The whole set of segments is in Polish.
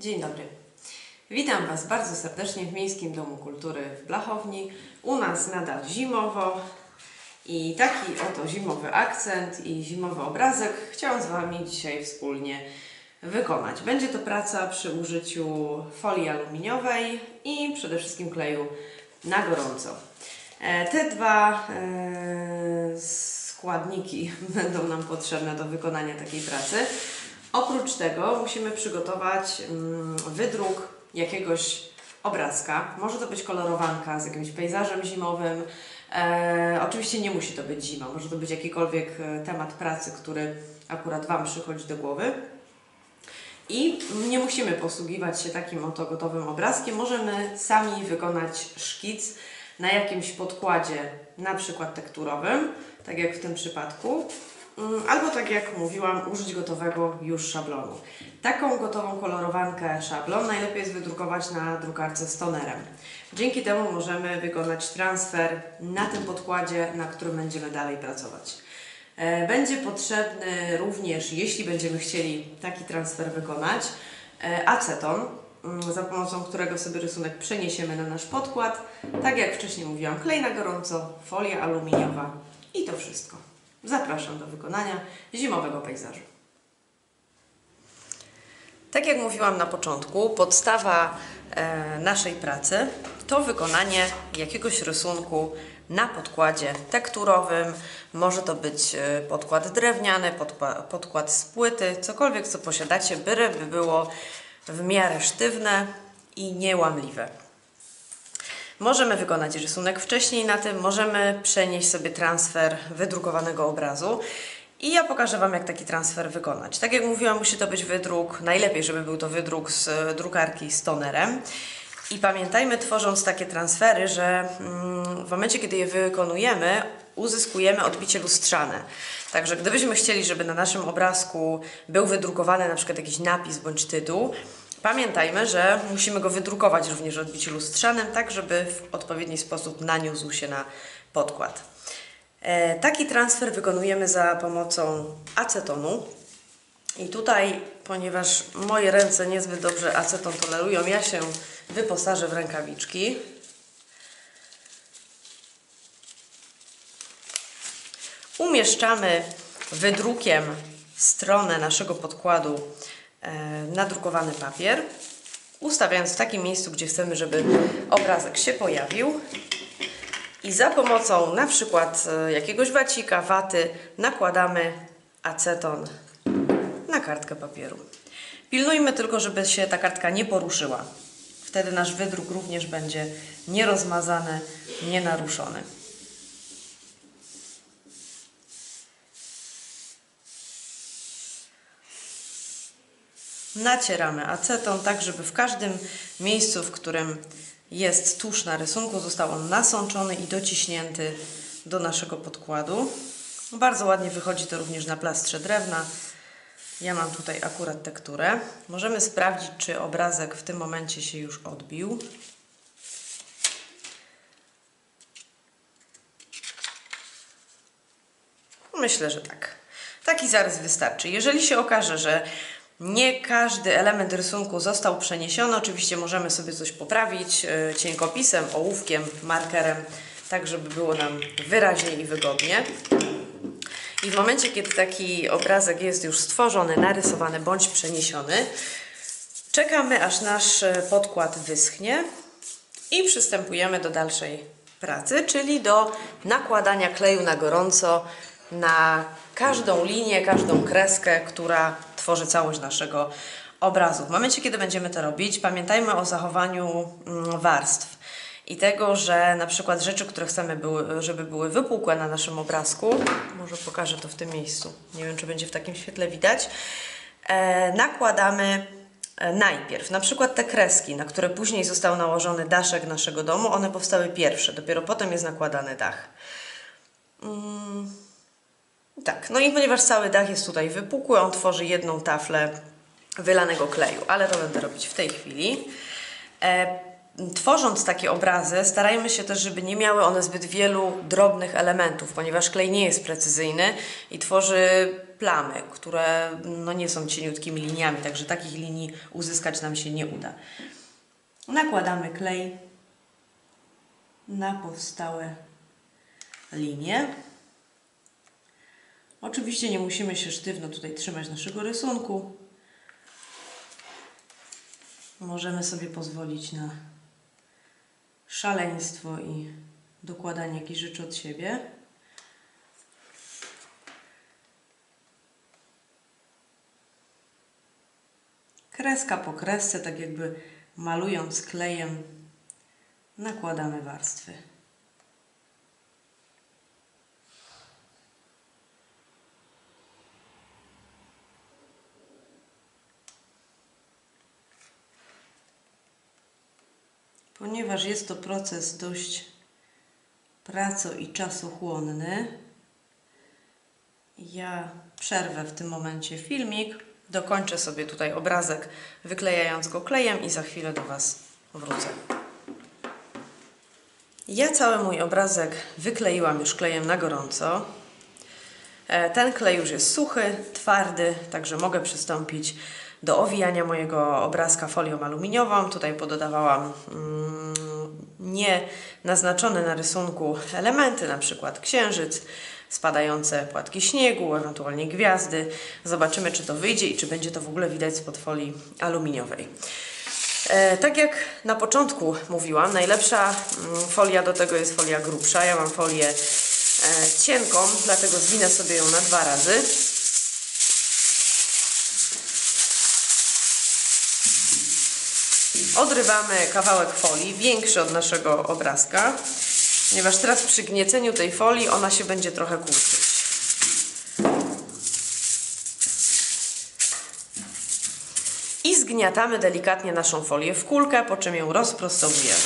Dzień dobry. Witam Was bardzo serdecznie w Miejskim Domu Kultury w Blachowni. U nas nadal zimowo i taki oto zimowy akcent i zimowy obrazek chciałam z Wami dzisiaj wspólnie wykonać. Będzie to praca przy użyciu folii aluminiowej i przede wszystkim kleju na gorąco. Te dwa składniki będą nam potrzebne do wykonania takiej pracy. Oprócz tego musimy przygotować wydruk jakiegoś obrazka. Może to być kolorowanka z jakimś pejzażem zimowym. Oczywiście nie musi to być zima, może to być jakikolwiek temat pracy, który akurat Wam przychodzi do głowy. I nie musimy posługiwać się takim oto gotowym obrazkiem. Możemy sami wykonać szkic na jakimś podkładzie, na przykład tekturowym, tak jak w tym przypadku. Albo tak jak mówiłam, użyć gotowego już szablonu. Taką gotową kolorowankę szablon najlepiej jest wydrukować na drukarce z tonerem. Dzięki temu możemy wykonać transfer na tym podkładzie, na którym będziemy dalej pracować. Będzie potrzebny również, jeśli będziemy chcieli taki transfer wykonać, aceton, za pomocą którego sobie rysunek przeniesiemy na nasz podkład. Tak jak wcześniej mówiłam, klej na gorąco, folia aluminiowa i to wszystko. Zapraszam do wykonania zimowego pejzażu. Tak jak mówiłam na początku, podstawa naszej pracy to wykonanie jakiegoś rysunku na podkładzie tekturowym. Może to być podkład drewniany, podkład z płyty, cokolwiek co posiadacie, byle by było w miarę sztywne i niełamliwe. Możemy wykonać rysunek wcześniej na tym, możemy przenieść sobie transfer wydrukowanego obrazu i ja pokażę Wam, jak taki transfer wykonać. Tak jak mówiłam, musi to być wydruk, najlepiej, żeby był to wydruk z drukarki z tonerem. I pamiętajmy, tworząc takie transfery, że w momencie, kiedy je wykonujemy, uzyskujemy odbicie lustrzane. Także gdybyśmy chcieli, żeby na naszym obrazku był wydrukowany na przykład jakiś napis bądź tytuł, pamiętajmy, że musimy go wydrukować również w odbiciu lustrzanym, tak żeby w odpowiedni sposób naniósł się na podkład. Taki transfer wykonujemy za pomocą acetonu. I tutaj, ponieważ moje ręce niezbyt dobrze aceton tolerują, ja się wyposażę w rękawiczki. Umieszczamy wydrukiem stronę naszego podkładu na drukowany papier, ustawiając w takim miejscu, gdzie chcemy, żeby obrazek się pojawił. I za pomocą na przykład jakiegoś wacika, waty nakładamy aceton na kartkę papieru. Pilnujmy tylko, żeby się ta kartka nie poruszyła. Wtedy nasz wydruk również będzie nierozmazany, nienaruszony. Nacieramy aceton tak, żeby w każdym miejscu, w którym jest tusz na rysunku, został on nasączony i dociśnięty do naszego podkładu. Bardzo ładnie wychodzi to również na plastrze drewna. Ja mam tutaj akurat tekturę. Możemy sprawdzić, czy obrazek w tym momencie się już odbił. Myślę, że tak. Taki zarys wystarczy. Jeżeli się okaże, że nie każdy element rysunku został przeniesiony, oczywiście możemy sobie coś poprawić cienkopisem, ołówkiem, markerem, tak żeby było nam wyraźniej i wygodnie. I w momencie, kiedy taki obrazek jest już stworzony, narysowany bądź przeniesiony, czekamy, aż nasz podkład wyschnie i przystępujemy do dalszej pracy, czyli do nakładania kleju na gorąco na każdą linię, każdą kreskę, która tworzy całość naszego obrazu. W momencie, kiedy będziemy to robić, pamiętajmy o zachowaniu warstw i tego, że na przykład rzeczy, które chcemy, żeby były wypukłe na naszym obrazku, może pokażę to w tym miejscu, nie wiem, czy będzie w takim świetle widać, nakładamy najpierw. Na przykład te kreski, na które później został nałożony daszek naszego domu, one powstały pierwsze, dopiero potem jest nakładany dach. Tak, no i ponieważ cały dach jest tutaj wypukły, on tworzy jedną taflę wylanego kleju, ale to będę robić w tej chwili. Tworząc takie obrazy, starajmy się też, żeby nie miały one zbyt wielu drobnych elementów, ponieważ klej nie jest precyzyjny i tworzy plamy, które no, nie są cieniutkimi liniami, także takich linii uzyskać nam się nie uda. Nakładamy klej na powstałe linie. Oczywiście nie musimy się sztywno tutaj trzymać naszego rysunku. Możemy sobie pozwolić na szaleństwo i dokładanie jakichś rzeczy od siebie. Kreska po kresce, tak jakby malując klejem, nakładamy warstwy. Ponieważ jest to proces dość praco- i czasochłonny, ja przerwę w tym momencie filmik, dokończę sobie tutaj obrazek, wyklejając go klejem i za chwilę do Was wrócę. Ja cały mój obrazek wykleiłam już klejem na gorąco. Ten klej już jest suchy, twardy, także mogę przystąpić do owijania mojego obrazka folią aluminiową. Tutaj pododawałam nie naznaczone na rysunku elementy, na przykład księżyc, spadające płatki śniegu, ewentualnie gwiazdy. Zobaczymy, czy to wyjdzie i czy będzie to w ogóle widać spod folii aluminiowej. Tak jak na początku mówiłam, najlepsza folia do tego jest folia grubsza. Ja mam folię cienką, dlatego zwinę sobie ją na 2 razy. Odrywamy kawałek folii, większy od naszego obrazka, ponieważ teraz przy gnieceniu tej folii ona się będzie trochę kurczyć. I zgniatamy delikatnie naszą folię w kulkę, po czym ją rozprostowujemy.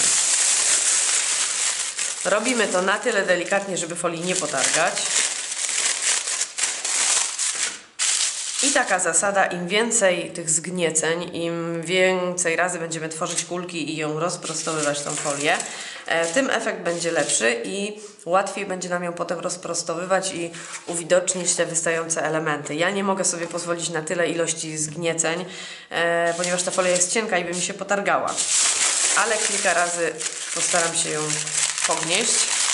Robimy to na tyle delikatnie, żeby folii nie potargać. I taka zasada, im więcej tych zgnieceń, im więcej razy będziemy tworzyć kulki i ją rozprostowywać tą folię, tym efekt będzie lepszy i łatwiej będzie nam ją potem rozprostowywać i uwidocznić te wystające elementy. Ja nie mogę sobie pozwolić na tyle ilości zgnieceń, ponieważ ta folia jest cienka i by mi się potargała. Ale kilka razy postaram się ją pognieść.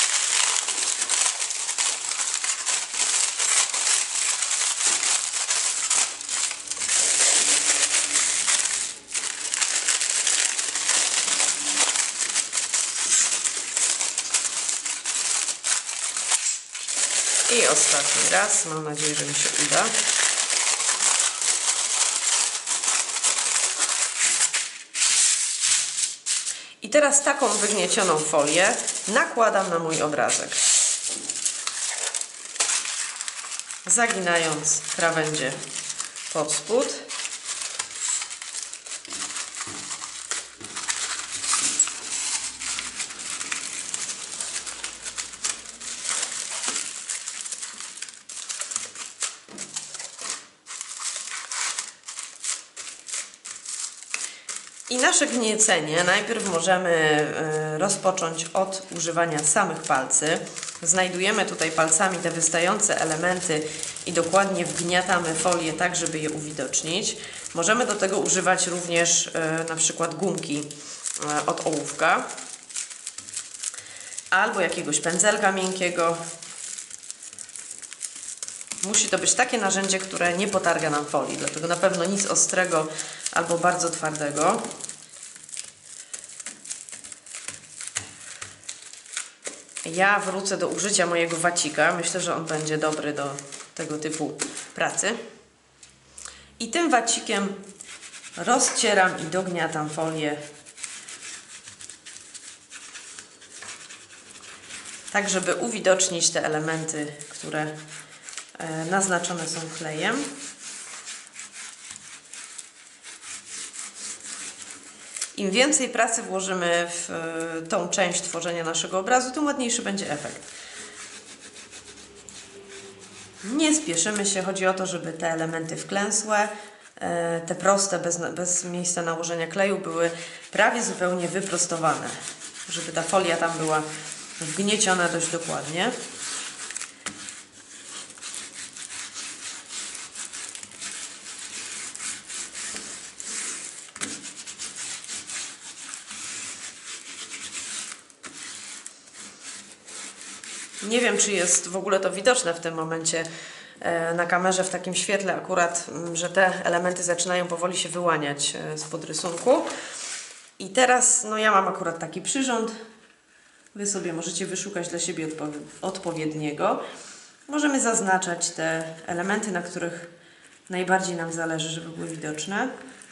I ostatni raz, mam nadzieję, że mi się uda. I teraz taką wygniecioną folię nakładam na mój obrazek, zaginając krawędzie pod spód. I nasze gniecenie najpierw możemy rozpocząć od używania samych palcy. Znajdujemy tutaj palcami te wystające elementy i dokładnie wgniatamy folię tak, żeby je uwidocznić. Możemy do tego używać również na przykład gumki od ołówka albo jakiegoś pędzelka miękkiego. Musi to być takie narzędzie, które nie potarga nam folii, dlatego na pewno nic ostrego albo bardzo twardego. Ja wrócę do użycia mojego wacika. Myślę, że on będzie dobry do tego typu pracy. I tym wacikiem rozcieram i dogniatam folię, tak żeby uwidocznić te elementy, które naznaczone są klejem. Im więcej pracy włożymy w tą część tworzenia naszego obrazu, tym ładniejszy będzie efekt. Nie spieszymy się, chodzi o to, żeby te elementy wklęsłe, te proste, bez miejsca nałożenia kleju, były prawie zupełnie wyprostowane, żeby ta folia tam była wgnieciona dość dokładnie. Nie wiem, czy jest w ogóle to widoczne w tym momencie na kamerze w takim świetle akurat, że te elementy zaczynają powoli się wyłaniać spod rysunku. I teraz no ja mam akurat taki przyrząd. Wy sobie możecie wyszukać dla siebie odpowiedniego. Możemy zaznaczać te elementy, na których najbardziej nam zależy, żeby były widoczne.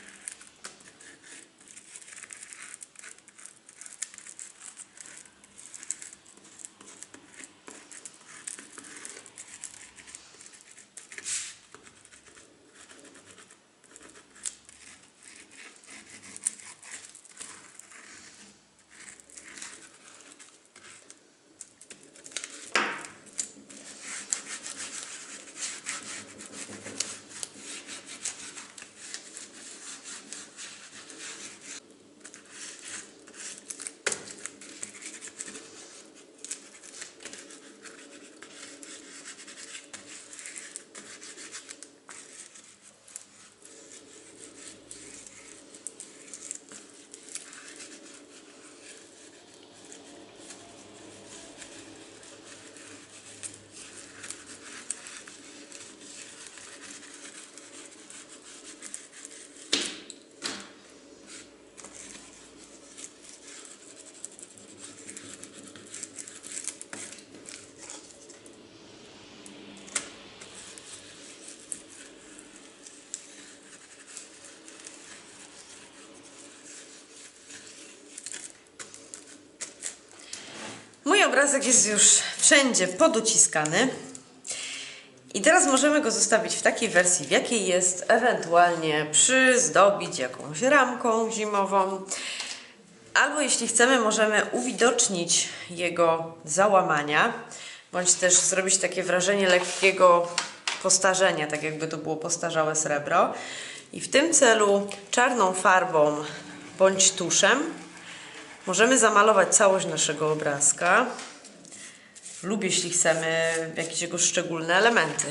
Mój obrazek jest już wszędzie podociskany i teraz możemy go zostawić w takiej wersji, w jakiej jest, ewentualnie przyzdobić jakąś ramką zimową, albo jeśli chcemy, możemy uwidocznić jego załamania, bądź też zrobić takie wrażenie lekkiego postarzenia, tak jakby to było postarzałe srebro. I w tym celu czarną farbą bądź tuszem możemy zamalować całość naszego obrazka lub jeśli chcemy jakieś jego szczególne elementy.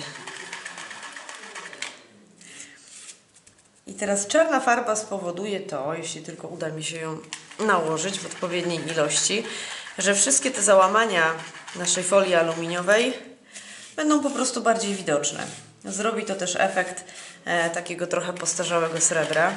I teraz czarna farba spowoduje to, jeśli tylko uda mi się ją nałożyć w odpowiedniej ilości, że wszystkie te załamania naszej folii aluminiowej będą po prostu bardziej widoczne. Zrobi to też efekt takiego trochę postarzałego srebra.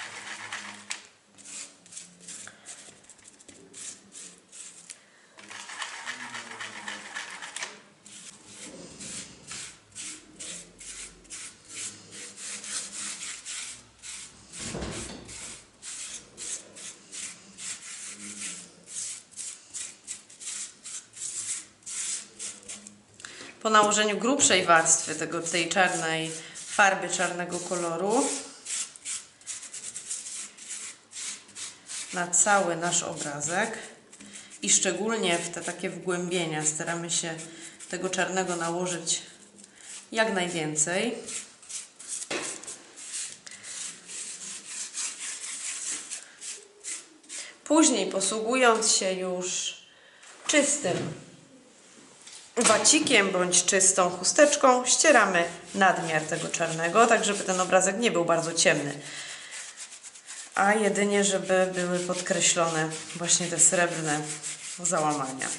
Po nałożeniu grubszej warstwy tej czarnej farby, czarnego koloru na cały nasz obrazek i szczególnie w te takie wgłębienia staramy się tego czarnego nałożyć jak najwięcej. Później, posługując się już czystym wacikiem bądź czystą chusteczką, ścieramy nadmiar tego czarnego, tak żeby ten obrazek nie był bardzo ciemny, a jedynie żeby były podkreślone właśnie te srebrne załamania.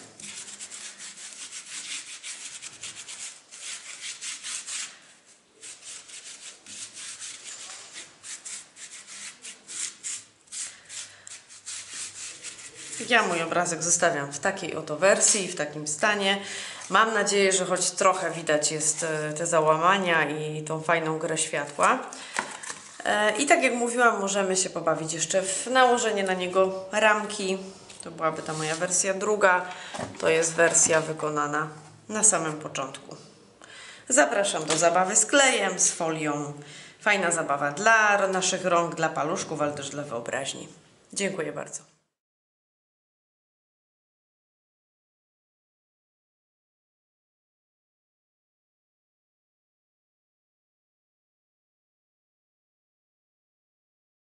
Ja mój obrazek zostawiam w takiej oto wersji, w takim stanie. Mam nadzieję, że choć trochę widać jest te załamania i tą fajną grę światła. I tak jak mówiłam, możemy się pobawić jeszcze w nałożenie na niego ramki. To byłaby ta moja wersja druga. To jest wersja wykonana na samym początku. Zapraszam do zabawy z klejem, z folią. Fajna zabawa dla naszych rąk, dla paluszków, ale też dla wyobraźni. Dziękuję bardzo.